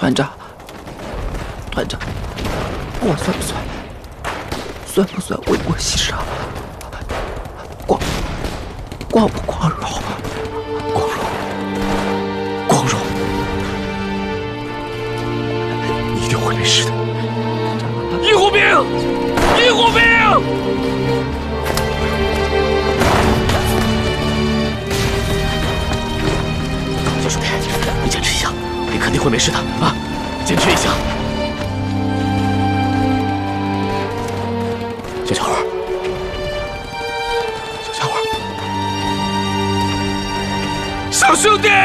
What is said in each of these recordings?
团长，我算不算为国牺牲？光不光荣？光荣！你一定会没事的。 医护兵！小兄弟，你坚持一下，你肯定会没事的啊！坚持一下。小家伙，小兄弟！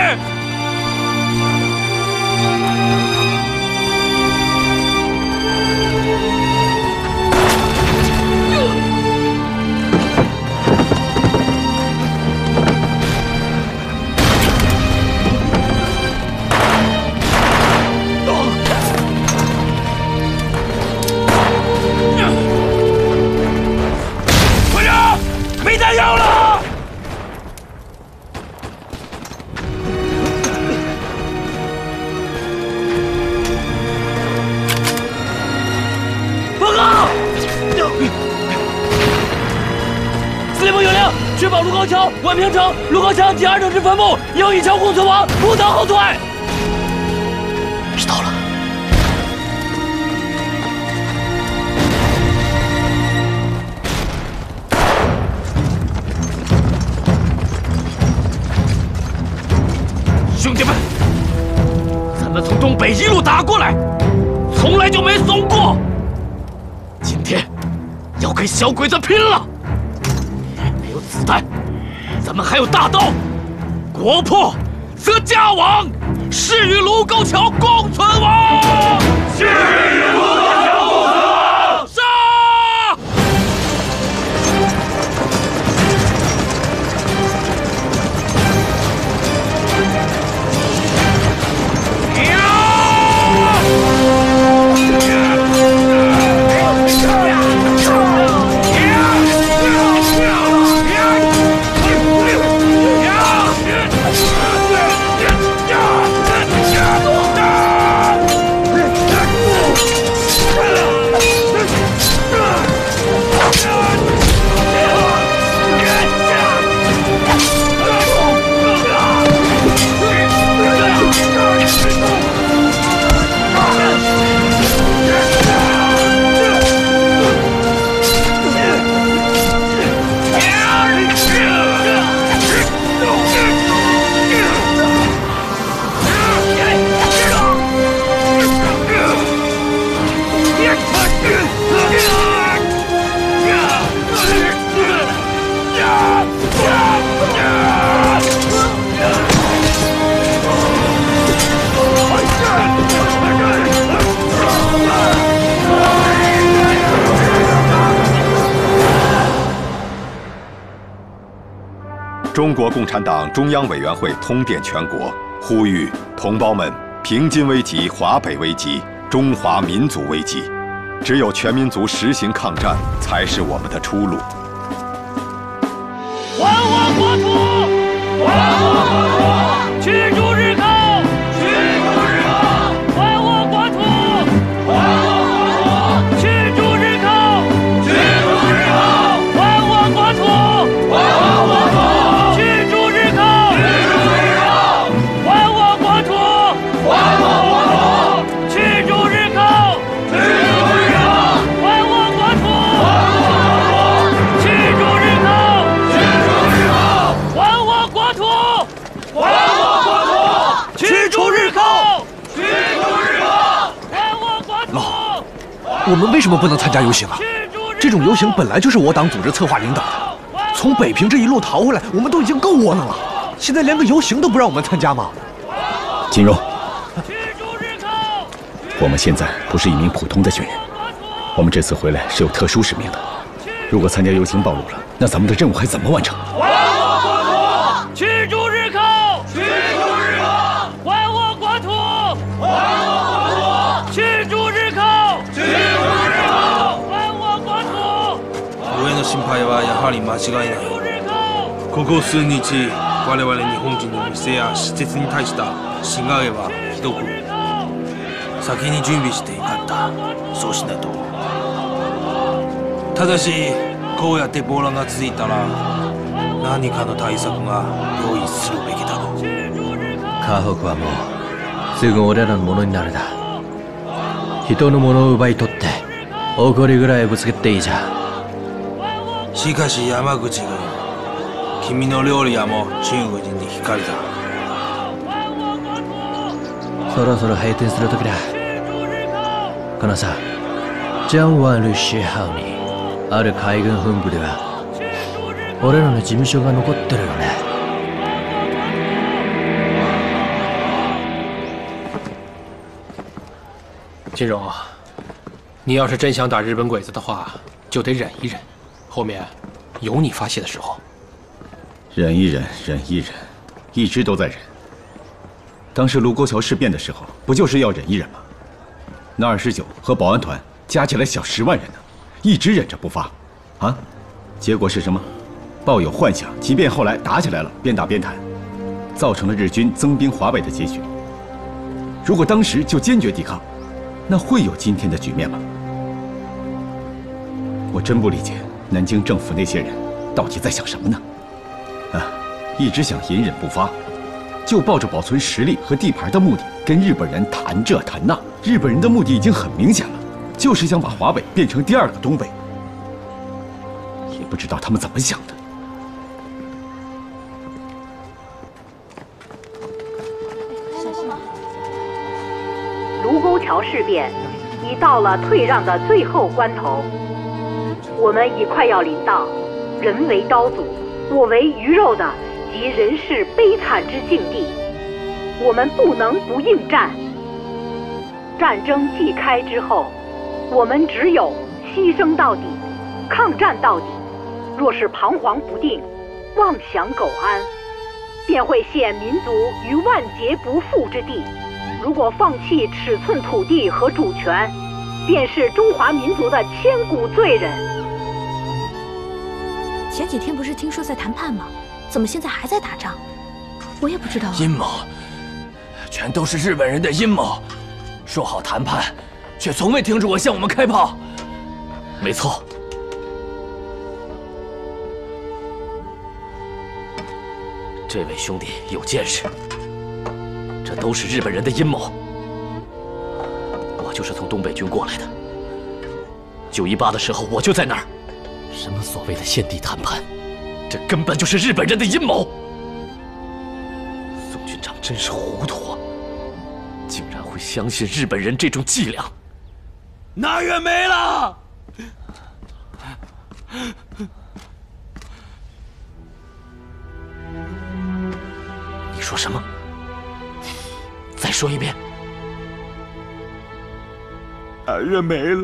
团长，没弹药了！报告！司令部有令，确保卢沟桥、宛平城、卢沟桥第2整支分部应一桥共存亡，不得后退。知道了。兄弟们，咱们从东北一路打过来，从来就没怂过。今天要跟小鬼子拼了！没有子弹，咱们还有大刀。国破则家亡，誓与卢沟桥共存亡。誓与卢沟桥共存亡。杀！ 中国共产党中央委员会通电全国，呼吁同胞们：平津危急、华北危急、中华民族危急，只有全民族实行抗战，才是我们的出路。 还我国土！还我国土！驱逐日寇！驱逐日寇！还我国土！还我国土！驱逐日寇！驱逐日寇！还我国土！还我国土！ 我们为什么不能参加游行啊？这种游行本来就是我党组织策划领导的。从北平这一路逃回来，我们都已经够窝囊了，现在连个游行都不让我们参加吗？ 金荣，我们现在不是一名普通的军人，我们这次回来是有特殊使命的。如果参加游行暴露了，那咱们的任务还怎么完成？ 驱逐日寇！驱逐日寇！还我国土！还我国土！驱逐日寇！驱逐日寇！还我国土！ 上の心配はやはり間違いない。ここ数日、我々日本人の店や施設に対した侵害はひどく、 先に準備してよかった。そうしないと。ただしこうやって暴乱が続いたら何かの対策が用意するべきだろう。 河北はもうすぐ俺らのものになるだ。人のものを奪い取って怒りぐらいぶつけていいじゃん。 しかし山口軍、君の料理屋も中国人に光だ。 そろそろ閉店する時だ。このさ、江湾路10号にある海軍本部では俺らの事務所が残ってるよね。 金荣，你要是真想打日本鬼子的话，就得忍一忍，后面有你发泄的时候。 忍一忍，忍一忍，一直都在忍。当时卢沟桥事变的时候，不就是要忍一忍吗？那29和保安团加起来小10万人呢，一直忍着不发，啊，结果是什么？抱有幻想，即便后来打起来了，边打边谈，造成了日军增兵华北的结局。如果当时就坚决抵抗，那会有今天的局面吗？我真不理解南京政府那些人到底在想什么呢？啊，一直想隐忍不发，就抱着保存实力和地盘的目的跟日本人谈这谈那。日本人的目的已经很明显了，就是想把华北变成第2个东北。也不知道他们怎么想的。 卢沟桥事变已到了退让的最后关头，我们已快要临到人为刀俎，我为鱼肉的及人世悲惨之境地，我们不能不应战。战争既开之后，我们只有牺牲到底，抗战到底。若是彷徨不定，妄想苟安，便会陷民族于万劫不复之地。如果放弃尺寸土地和主权，便是中华民族的千古罪人。 前几天不是听说在谈判吗？怎么现在还在打仗？我也不知道啊。 阴谋，全都是日本人的阴谋。说好谈判，却从未停止过向我们开炮。没错，这位兄弟有见识，这都是日本人的阴谋。我就是从东北军过来的，9·18的时候我就在那儿。什么所谓的现地谈判，这根本就是日本人的阴谋。宋军长真是糊涂啊！竟然会相信日本人这种伎俩。南岳没了！你说什么？再说一遍。 南岳没了，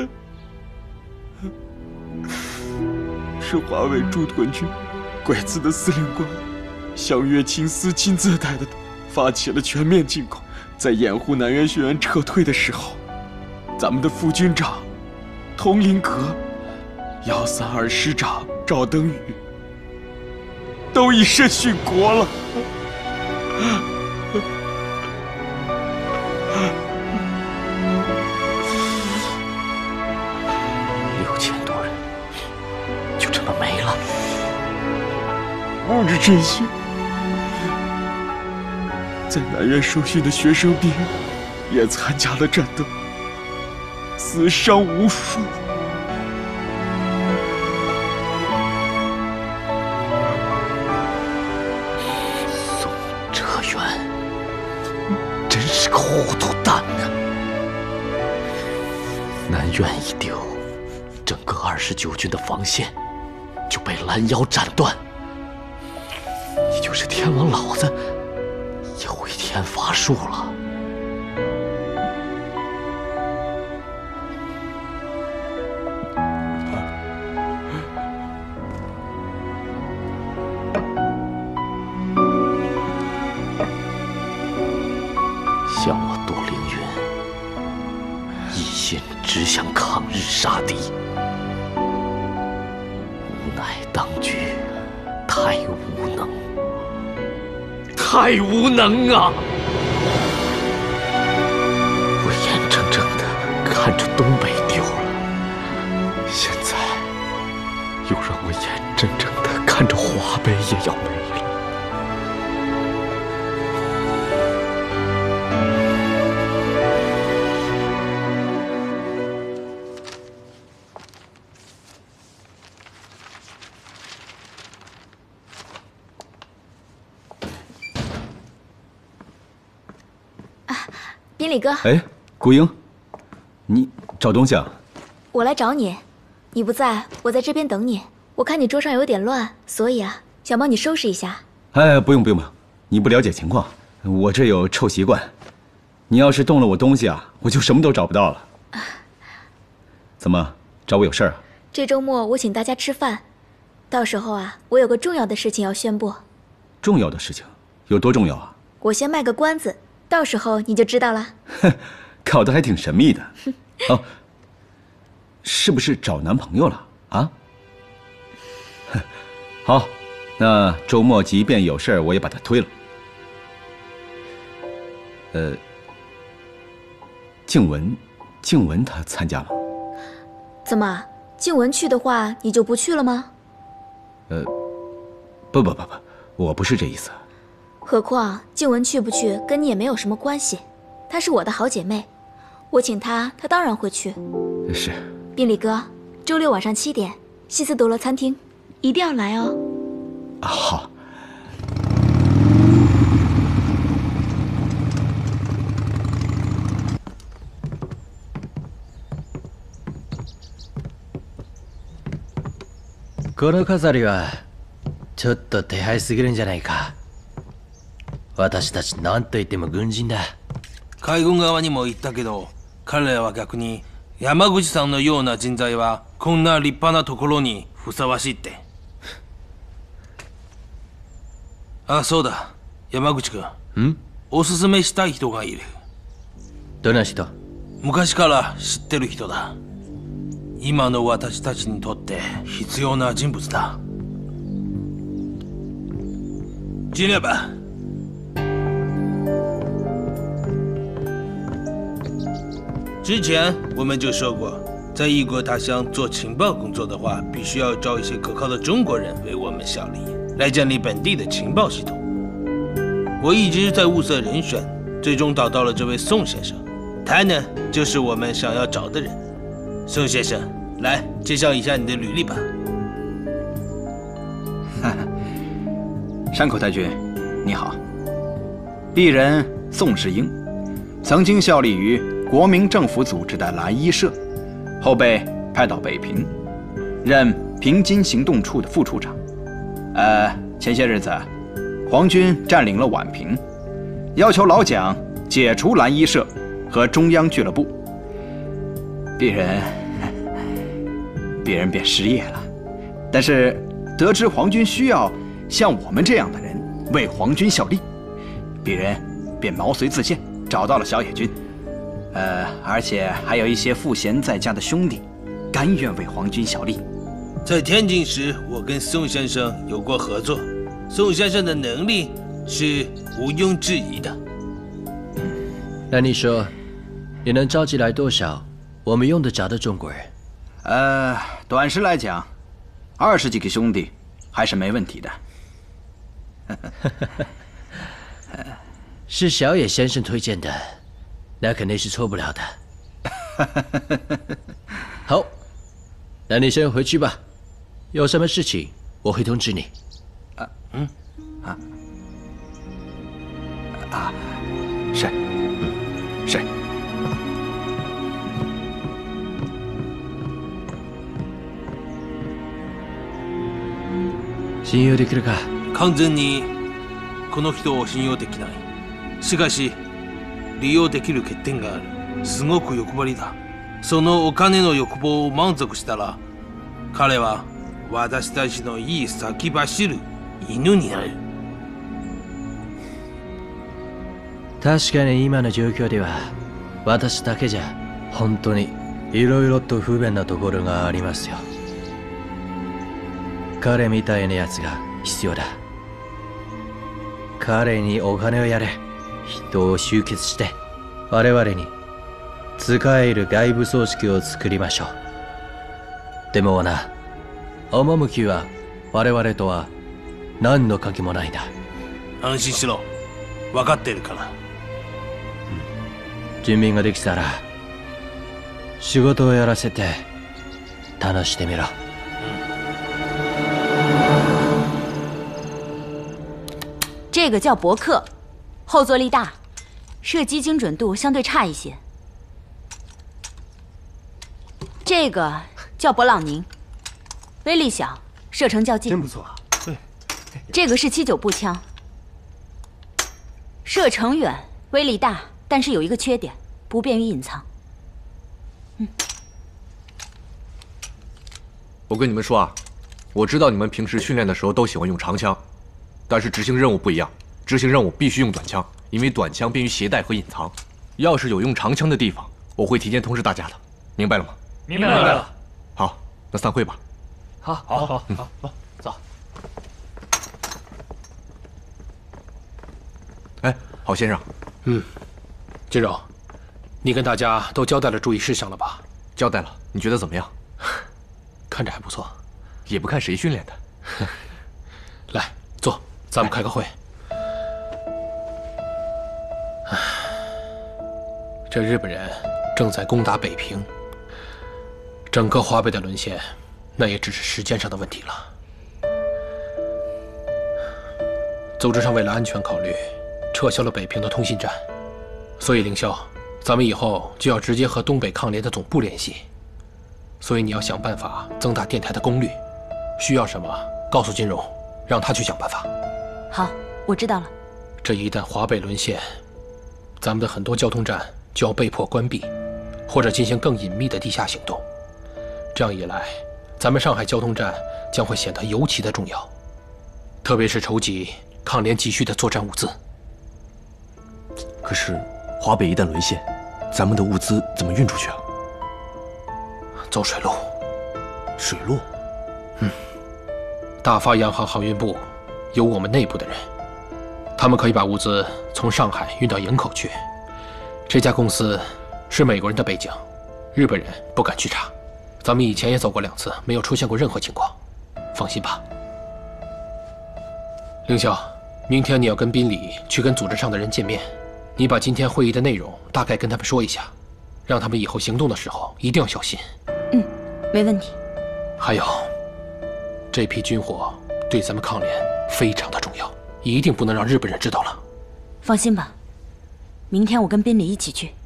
是华北驻屯军鬼子的司令官向岳清司亲自带的，发起了全面进攻。在掩护南岳学员撤退的时候，咱们的副军长佟麟阁、132师长赵登禹都以身殉国了。 6000多人就这么没了。 望着这些在南岳受训的学生兵也参加了战斗，死伤无数。 宋哲元真是个糊涂蛋啊！南苑一丢，整个29军的防线就被拦腰斩断。你就是天王老子也回天乏术了。像我杜凌云，一心只想抗日杀敌，无奈当局太无能。太无能啊！我严看着东北丢了，现在又让我眼睁睁地看着华北也要没了。 宾礼哥， 哎，顾英，你找东西啊？ 我来找你，你不在，我在这边等你。我看你桌上有点乱，所以啊，想帮你收拾一下。 哎，不用，你不了解情况，我这有臭习惯。你要是动了我东西啊，我就什么都找不到了。怎么，找我有事儿啊？ 这周末我请大家吃饭，到时候啊，我有个重要的事情要宣布。 重要的事情有多重要啊？ 我先卖个关子，到时候你就知道了。 哼，搞得还挺神秘的。哦，是不是找男朋友了啊？好，那周末即便有事儿，我也把他推了。静雯她参加吗？ 怎么，静雯去的话，你就不去了吗？ 不，我不是这意思。 何况静雯去不去跟你也没有什么关系，她是我的好姐妹，我请她，她当然会去。 是。 宾礼哥，周六晚上7点，西斯多罗餐厅，一定要来哦。 好。 この飾りはちょっと手配すぎるんじゃないか。私たち何と言っても軍人だ。 海軍側にも言ったけど、彼らは逆に山口さんのような人材はこんな立派なところにふさわしいって。あ、そうだ、山口君。おすすめしたい人がいる。 どんな人？ 昔から知ってる人だ。今の私たちにとって必要な人物だ。ジュネバ。之前我们就说过，在异国他乡做情报工作的话，必须要招一些可靠的中国人为我们效力，来建立本地的情报系统。我一直在物色人选，最终找到了这位宋先生，他呢就是我们想要找的人。宋先生，来介绍一下你的履历吧。 山口太君，你好。鄙人宋世英，曾经效力于国民政府组织的蓝衣社，后被派到北平，任平津行动处的副处长。前些日子，皇军占领了宛平，要求老蒋解除蓝衣社和中央俱乐部，鄙人便失业了。但是得知皇军需要像我们这样的人为皇军效力，鄙人便毛遂自荐，找到了小野军。而且还有一些赋闲在家的兄弟，甘愿为皇军效力。 在天津时，我跟宋先生有过合作，宋先生的能力是毋庸置疑的。 那你说，你能召集来多少我们用得着的中国人？ 短时来讲，20几个兄弟还是没问题的。 是小野先生推荐的，那肯定是错不了的。好，那你先回去吧，有什么事情我会通知你。 是，是。 信用できるか？ 完全にこの人を信用できない。しかし利用できる欠点がある。すごく欲張りだ。そのお金の欲望を満足したら、彼は私たちのいい先走る犬になる。 確かに今の状況では私だけじゃ本当にいろいろと不便なところがありますよ。彼みたいなやつが必要だ。彼にお金をやれ、人を集結して我々に使える外部組織を作りましょう。でもな、趣は我々とは何の関係もないんだ。 安心しろ。分かってるから。 準備ができたら仕事をやらせて試してみろ。 这个叫伯克，后坐力大，射击精准度相对差一些。这个叫勃朗宁，威力小，射程较近。 真不错。对。 这个是79步枪，射程远，威力大，但是有一个缺点，不便于隐藏。 我跟你们说啊，我知道你们平时训练的时候都喜欢用长枪，但是执行任务不一样，执行任务必须用短枪，因为短枪便于携带和隐藏。要是有用长枪的地方，我会提前通知大家的，明白了吗？ 明白了。 好，那散会吧。 好，走。 哎，郝先生。 金荣，你跟大家都交代了注意事项了吧？ 交代了，你觉得怎么样？ 看着还不错， 也不看谁训练的。 来，坐，咱们开个会。这日本人正在攻打北平，整个华北的沦陷，那也只是时间上的问题了。组织上为了安全考虑，撤销了北平的通信站，所以凌霄，咱们以后就要直接和东北抗联的总部联系。所以你要想办法增大电台的功率，需要什么告诉金荣，让他去想办法。 好，我知道了。 这一旦华北沦陷，咱们的很多交通站就要被迫关闭，或者进行更隐秘的地下行动。这样一来，咱们上海交通站将会显得尤其的重要，特别是筹集抗联急需的作战物资。 可是华北一旦沦陷，咱们的物资怎么运出去啊？ 走水路。 水路？ 大发洋行航运部有我们内部的人，他们可以把物资从上海运到营口去。这家公司是美国人的背景，日本人不敢去查。咱们以前也走过2次，没有出现过任何情况，放心吧。凌霄，明天你要跟宾里去跟组织上的人见面，你把今天会议的内容大概跟他们说一下，让他们以后行动的时候一定要小心。 没问题。 还有，这批军火对咱们抗联非常的重要，一定不能让日本人知道了。 放心吧，明天我跟宾里一起去。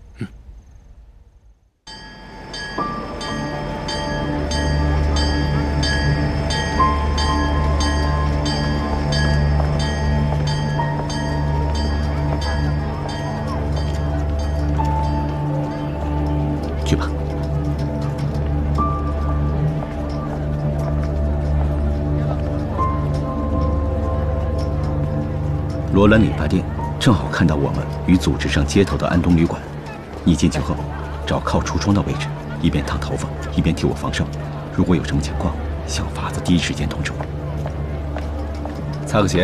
去吧。 罗兰理发店正好看到我们与组织上接头的安东旅馆。你进去后，找靠橱窗的位置，一边烫头发，一边替我防哨。如果有什么情况，想法子第一时间通知我。擦个鞋。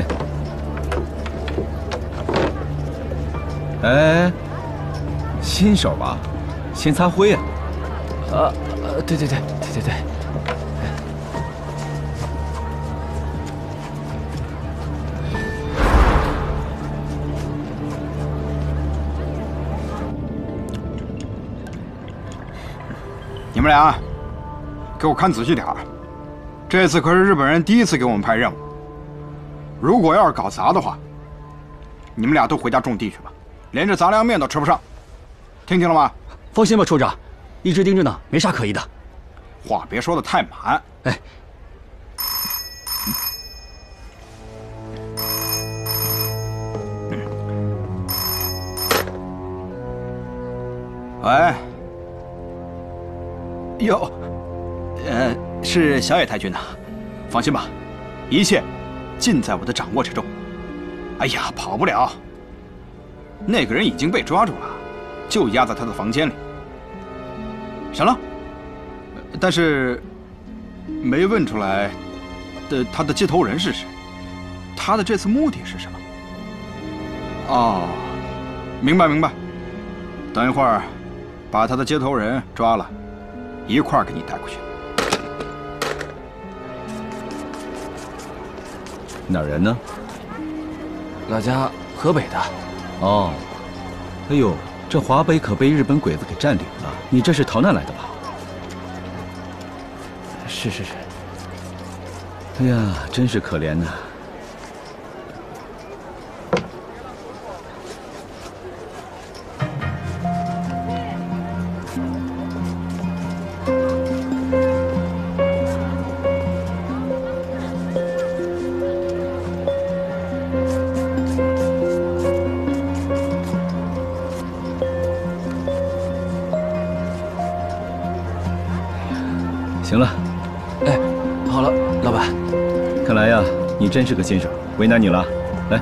哎，新手吧，先擦灰啊。 对。 你们俩，给我看仔细点儿。这次可是日本人第一次给我们派任务，如果要是搞砸的话，你们俩都回家种地去吧，连这杂粮面都吃不上。听清了吗？ 放心吧，处长，一直盯着呢，没啥可疑的。 话别说的太满。 哎。 喂。哟，是小野太君呐，放心吧，一切尽在我的掌握之中。哎呀，跑不了，那个人已经被抓住了，就押在他的房间里。什么？但是没问出来他的接头人是谁，他的这次目的是什么？哦，明白。等一会儿把他的接头人抓了，一块儿给你带过去。 哪儿人呢？ 老家河北的。 哦，哎呦，这华北可被日本鬼子给占领了，你这是逃难来的吧？ 是。 哎呀，真是可怜呐。行了， 哎，好了，老板。 看来呀，你真是个新手，为难你了。来，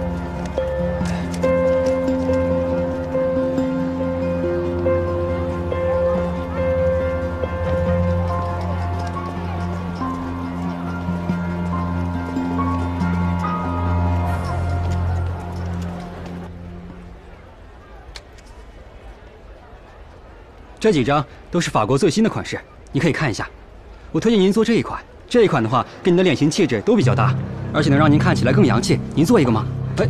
这几张都是法国最新的款式，你可以看一下。我推荐您做这一款，这一款的话跟您的脸型气质都比较搭，而且能让您看起来更洋气。您做一个吗？哎，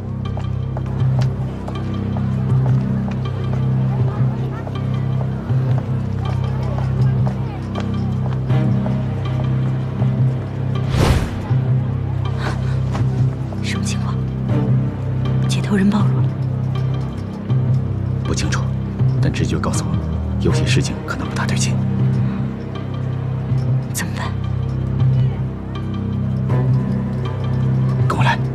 什么情况？接头人暴露了？ 不清楚，但直觉告诉我，有些事情可能不大对劲。 怎么办？ 跟我来。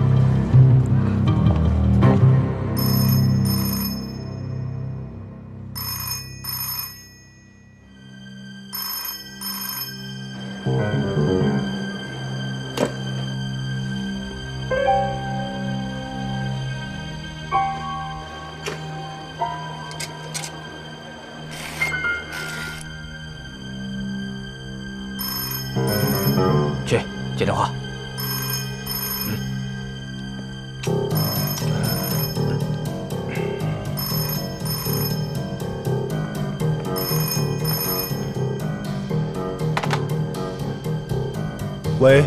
去接电话。 喂，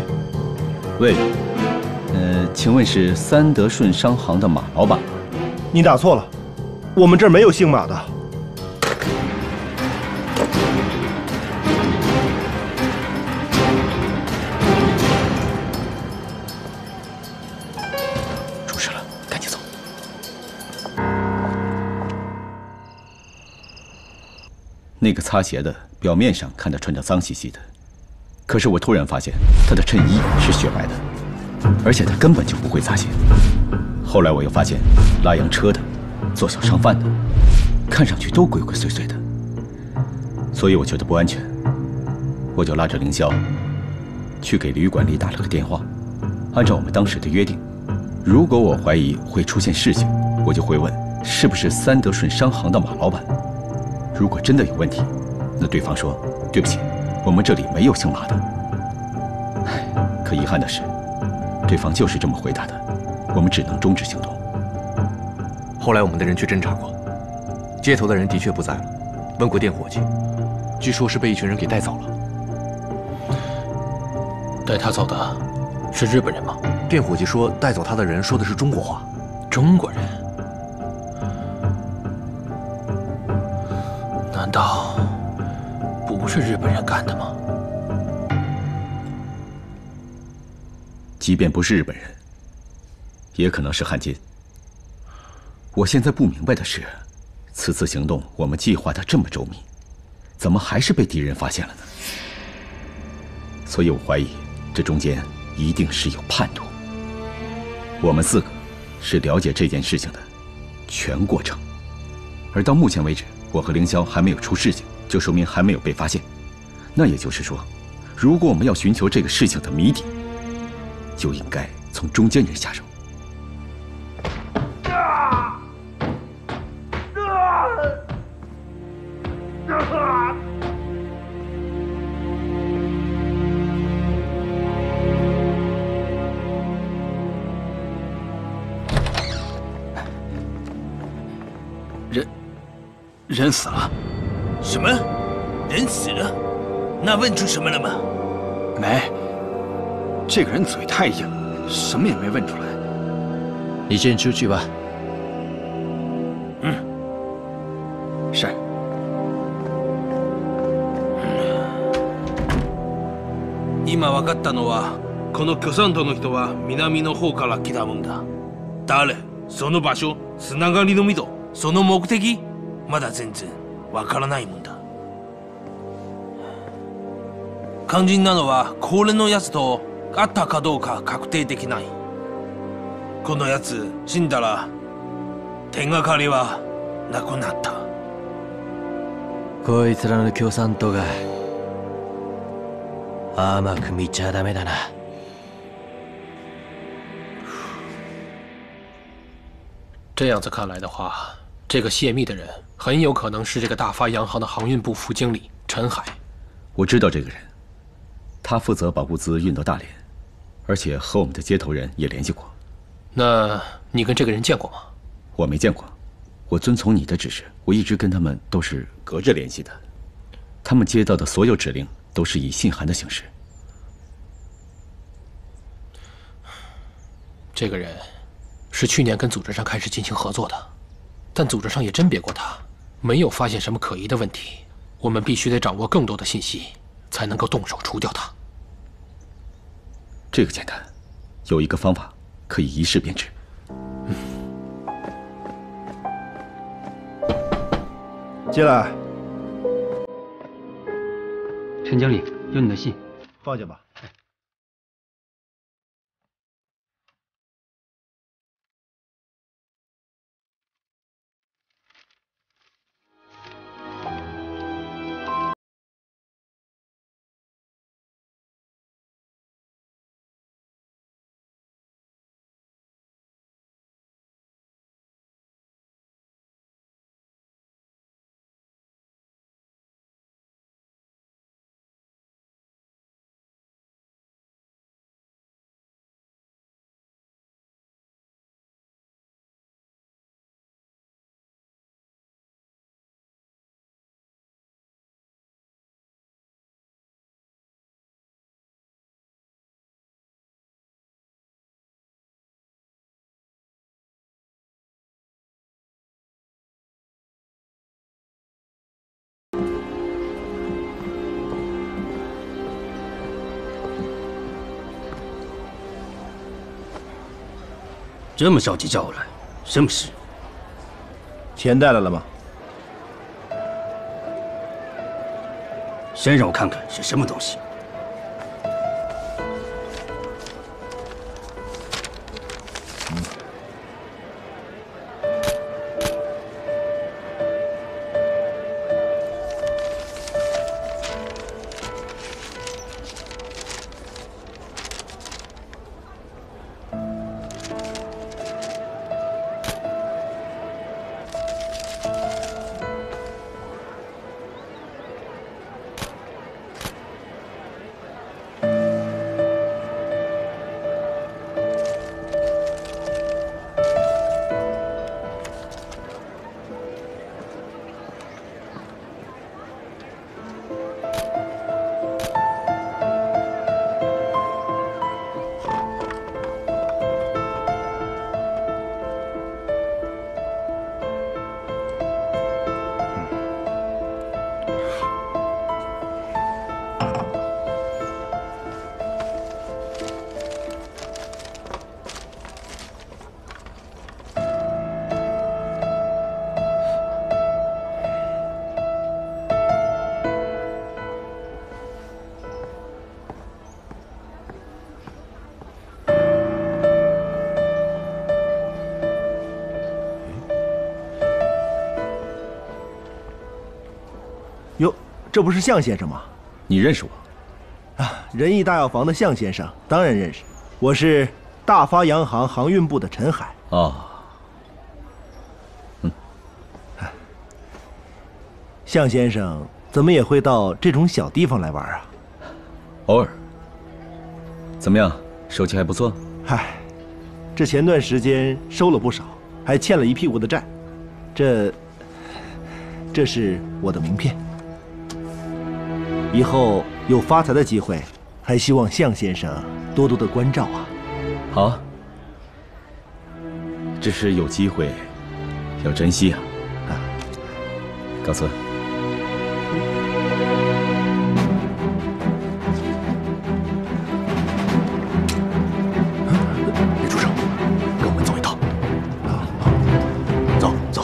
请问是三德顺商行的马老板？ 你打错了，我们这儿没有姓马的。 出事了，赶紧走。那个擦鞋的，表面上看他穿着脏兮兮的，可是我突然发现他的衬衣是雪白的，而且他根本就不会擦鞋。后来我又发现，拉洋车的、做小商贩的，看上去都鬼鬼祟祟的，所以我觉得不安全。我就拉着凌霄去给旅馆里打了个电话，按照我们当时的约定，如果我怀疑会出现事情，我就会问是不是三德顺商行的马老板。如果真的有问题，那对方说对不起，我们这里没有姓马的。唉，可遗憾的是，对方就是这么回答的，我们只能终止行动。 后来我们的人去侦查过，接头的人的确不在了，问过电伙计，据说是被一群人给带走了。 带他走的是日本人吗？ 电伙计说带走他的人说的是中国话。 中国人？难道不是日本人干的吗？ 即便不是日本人，也可能是汉奸。我现在不明白的是，此次行动我们计划的这么周密，怎么还是被敌人发现了呢？所以我怀疑这中间一定是有叛徒。我们4个是了解这件事情的全过程，而到目前为止，我和凌霄还没有出事情，就说明还没有被发现。那也就是说，如果我们要寻求这个事情的谜底，就应该从中间人下手。 人死了。 什么？人死了？那问出什么了吗？ 没。这个人嘴太硬，什么也没问出来。 你先出去吧。 嗯，是。 今分かったのは、この許山道の人は南の方から来たもんだ。誰？その場所、つながりの溝、その目的、まだ全然わからないもんだ。肝心なのはこれのやつと会ったかどうか確定できない。このやつ死んだら手がかりはなくなった。 こいつらの共産党が甘く見ちゃダメだな。 这样子看来的话，这个泄密的人很有可能是这个大发洋行的航运部副经理陈海。 我知道这个人，他负责把物资运到大连，而且和我们的接头人也联系过。 那你跟这个人见过吗？ 我没见过，我遵从你的指示，我一直跟他们都是隔着联系的。他们接到的所有指令都是以信函的形式。 这个人是去年跟组织上开始进行合作的，但组织上也甄别过他，没有发现什么可疑的问题。我们必须得掌握更多的信息，才能够动手除掉他。 这个简单，有一个方法可以一试便知。 进来。 陈经理，有你的信， 放下吧。 这么着急叫我来，什么事？ 钱带来了吗？ 先让我看看是什么东西。 哟，这不是向先生吗？ 你认识我？ 啊，仁义大药房的向先生当然认识，我是大发洋行航运部的陈海。 哦， 向先生怎么也会到这种小地方来玩啊？ 偶尔。怎么样，手气还不错？ 嗨，这前段时间收了不少，还欠了一屁股的债。这这是我的名片。以后有发财的机会，还希望向先生多多的关照啊。 好，只是有机会要珍惜啊。告辞。 别出声，跟我们走一趟。走走。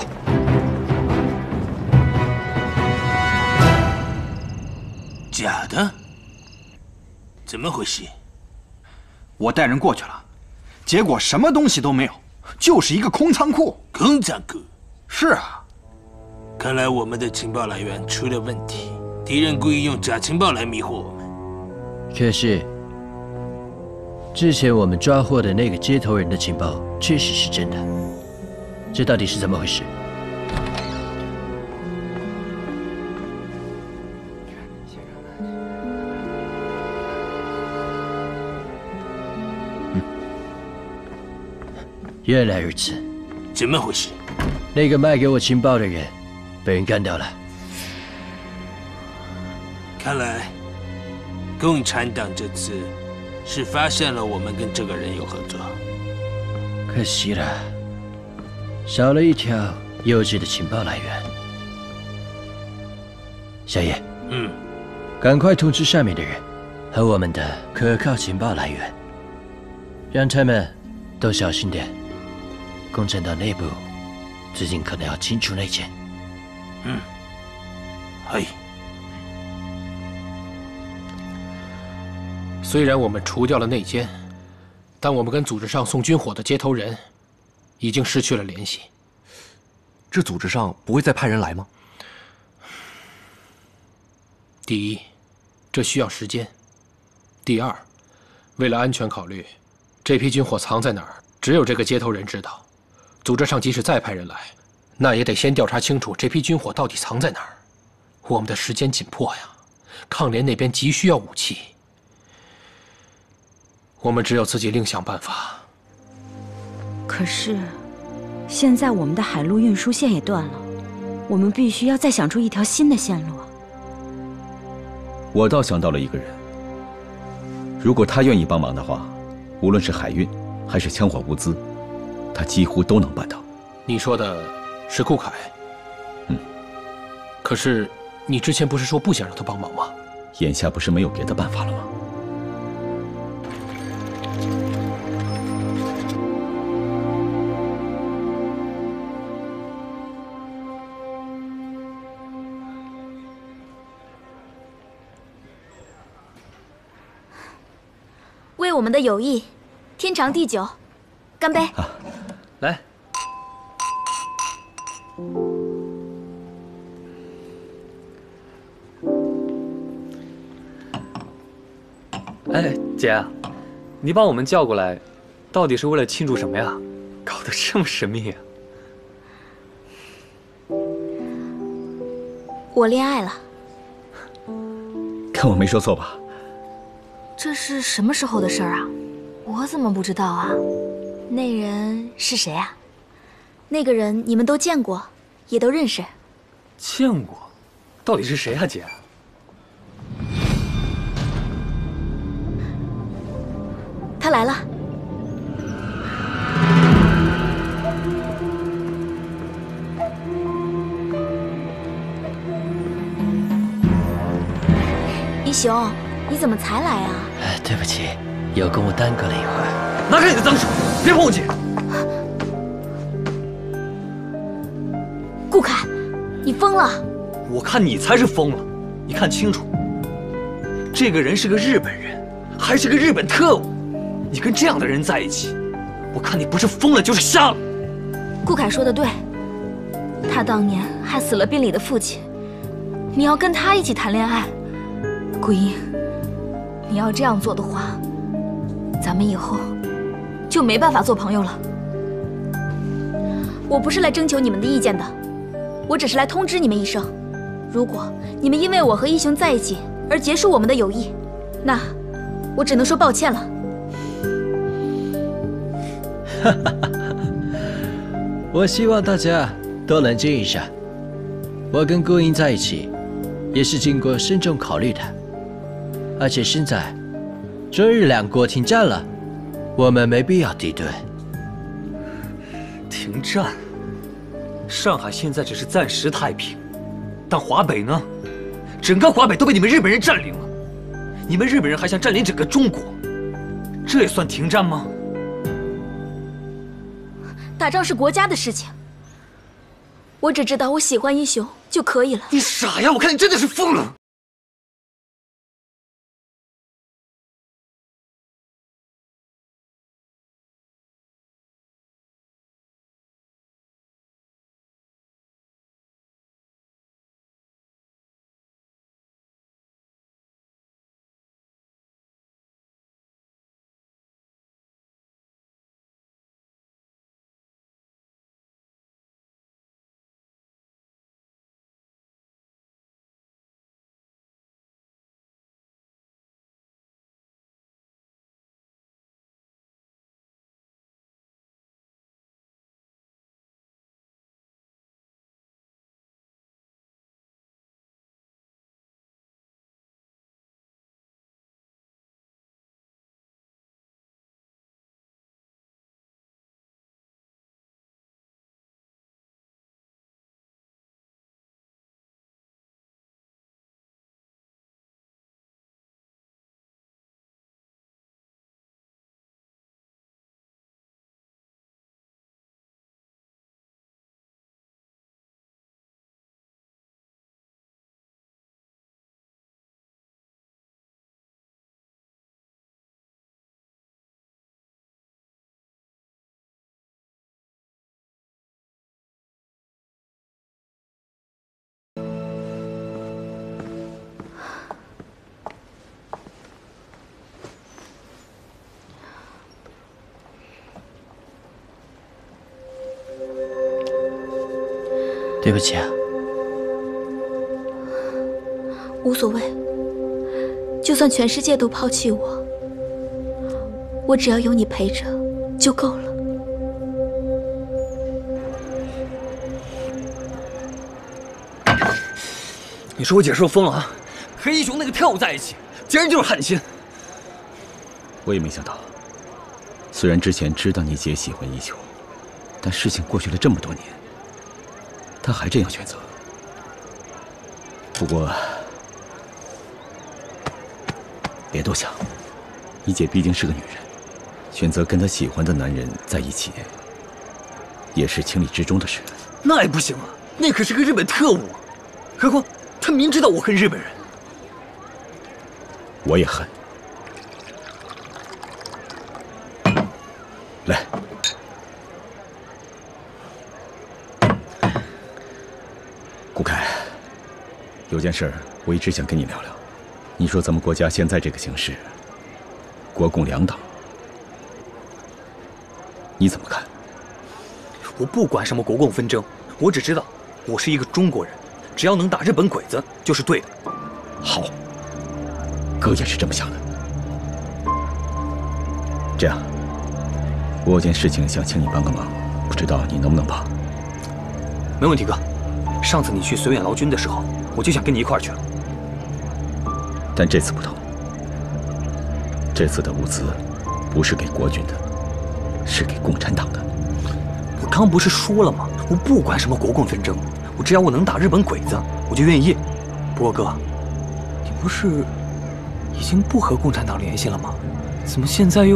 假的？怎么回事？ 我带人过去了，结果什么东西都没有，就是一个空仓库。 空仓库？ 是啊。 看来我们的情报来源出了问题，敌人故意用假情报来迷惑我们。 可是，之前我们抓获的那个接头人的情报确实是真的，这到底是怎么回事？原来如此， 怎么回事？ 那个卖给我情报的人被人干掉了。 看来，共产党这次是发现了我们跟这个人有合作。 可惜了，少了一条优质的情报来源。小野，赶快通知上面的人和我们的可靠情报来源，让他们都小心点。共产党内部最近可能要清除内奸。 嘿。 虽然我们除掉了内奸，但我们跟组织上送军火的接头人已经失去了联系。 这组织上不会再派人来吗？ 第一，这需要时间；第二，为了安全考虑，这批军火藏在哪儿，只有这个接头人知道。组织上即使再派人来，那也得先调查清楚这批军火到底藏在哪儿。我们的时间紧迫呀，抗联那边急需要武器，我们只有自己另想办法。 可是，现在我们的海陆运输线也断了，我们必须要再想出一条新的线路。 我倒想到了一个人，如果他愿意帮忙的话，无论是海运还是枪火物资，他几乎都能办到。 你说的是顾凯？可是你之前不是说不想让他帮忙吗？ 眼下不是没有别的办法了吗？ 为我们的友谊，天长地久，干杯！ 来。 哎，姐，你把我们叫过来，到底是为了庆祝什么呀？搞得这么神秘呀！ 我恋爱了。 看我没说错吧？ 这是什么时候的事儿啊？我怎么不知道啊？那人是谁啊？那个人你们都见过，也都认识。 见过？到底是谁啊，姐？ 他来了。一雄，你怎么才来啊？ 对不起，有公务耽搁了一会儿。 拿开你的脏手，别碰我姐！ 顾凯，你疯了！ 我看你才是疯了。你看清楚，这个人是个日本人，还是个日本特务。你跟这样的人在一起，我看你不是疯了就是瞎了。 顾凯说的对，他当年害死了宾里的父亲，你要跟他一起谈恋爱，顾英，你要这样做的话，咱们以后就没办法做朋友了。我不是来征求你们的意见的，我只是来通知你们一声，如果你们因为我和一雄在一起而结束我们的友谊，那我只能说抱歉了。 我希望大家都冷静一下。 我跟顾英在一起，也是经过慎重考虑的。而且现在，中日两国停战了，我们没必要敌对。 停战？上海现在只是暂时太平，但华北呢？整个华北都被你们日本人占领了，你们日本人还想占领整个中国，这也算停战吗？ 打仗是国家的事情，我只知道我喜欢英雄就可以了。 你傻呀！我看你真的是疯了。 对不起啊， 无所谓，就算全世界都抛弃我，我只要有你陪着就够了。 你说我姐说疯了啊？和英雄那个特务在一起，竟然就是汉奸！ 我也没想到，虽然之前知道你姐喜欢英雄，但事情过去了这么多年。他还这样选择，不过别多想，你姐毕竟是个女人，选择跟她喜欢的男人在一起，也是情理之中的事。 那也不行啊，那可是个日本特务，何况他明知道我恨日本人。 我也恨。来。顾凯，有件事我一直想跟你聊聊。你说咱们国家现在这个形势，国共两党，你怎么看？ 我不管什么国共纷争，我只知道我是一个中国人，只要能打日本鬼子就是对的。 好，哥也是这么想的。这样，我有件事情想请你帮个忙，不知道你能不能帮？ 没问题，哥。上次你去绥远劳军的时候，我就想跟你一块儿去了。 但这次不同，这次的物资不是给国军的，是给共产党的。 我刚不是说了吗？我不管什么国共纷争，我只要我能打日本鬼子，我就愿意。不过哥，你不是已经不和共产党联系了吗？怎么现在又……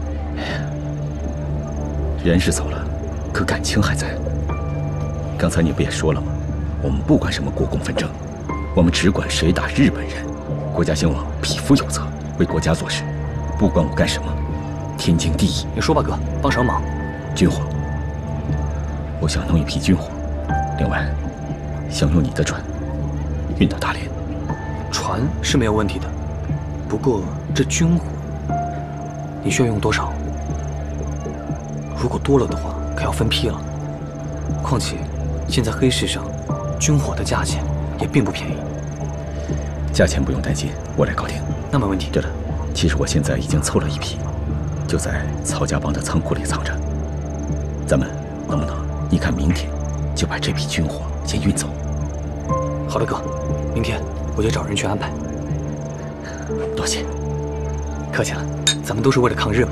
人是走了，可感情还在。刚才你不也说了吗？我们不管什么国共纷争，我们只管谁打日本人。国家兴亡，匹夫有责，为国家做事，不管我干什么，天经地义。 你说吧，哥，帮什么忙？ 军火，我想弄一批军火，另外想用你的船运到大连。 船是没有问题的，不过这军火，你需要用多少？如果多了的话，可要分批了。况且，现在黑市上军火的价钱也并不便宜。 价钱不用担心，我来搞定。 那没问题。 对了，其实我现在已经凑了一批，就在曹家浜的仓库里藏着。咱们能不能？你看明天就把这批军火先运走？ 好的，哥，明天我就找人去安排。多谢，客气了，咱们都是为了抗日嘛。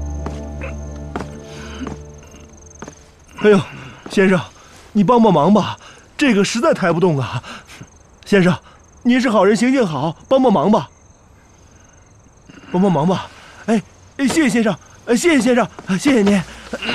哎呦，先生，你帮帮忙吧，这个实在抬不动啊。先生，您是好人，行行好，帮帮忙吧，帮帮忙吧。哎，谢谢先生，谢谢先生，谢谢您。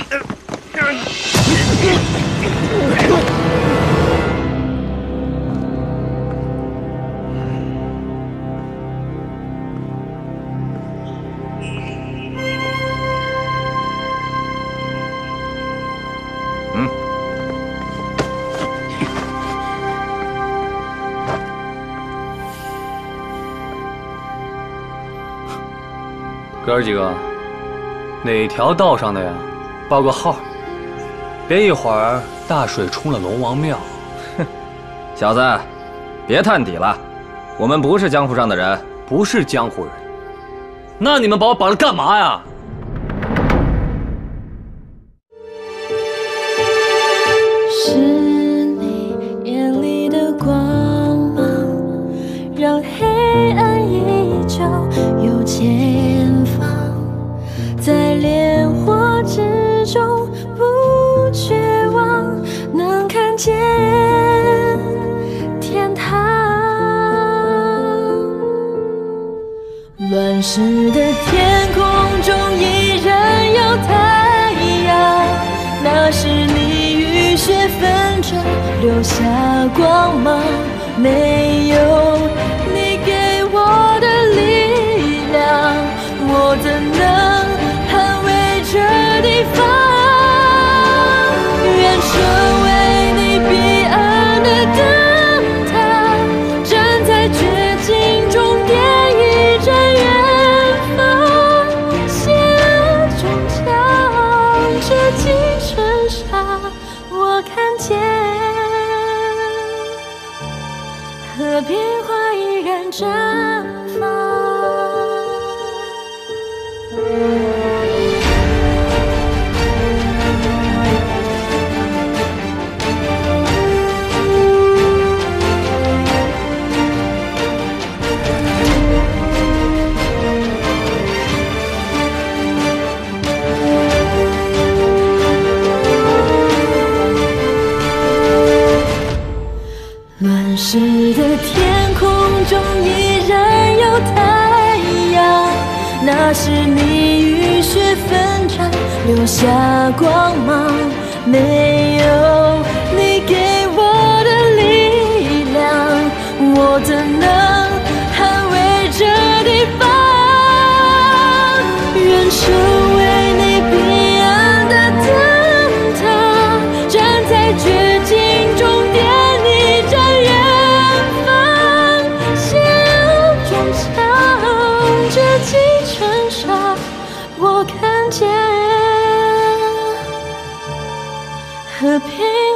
哥儿几个，哪条道上的呀？报个号，别一会儿大水冲了龙王庙。 哼，小子，别探底了，我们不是江湖上的人， 不是江湖人，那你们把我绑着干嘛呀？ 是你眼里的光芒，让黑暗依旧有前方，在烈火之中不绝望，能看见天堂。乱世的天空中依然有太阳，那是你浴血纷争留下光芒，没有你给我的力量，我怎能捍卫这地方？愿成为你彼岸的灯塔，站在绝境终点一盏远方，邪恶终将折戟沉沙，我看见河边花依然绽放。乱世的天空中依然有太阳，那是你浴血奋战留下光芒，没有你给我的力量，我怎能捍卫这地方？愿成为你彼岸的灯塔，站在绝境终点一盏远方，邪恶终将折戟沉沙，我看见和平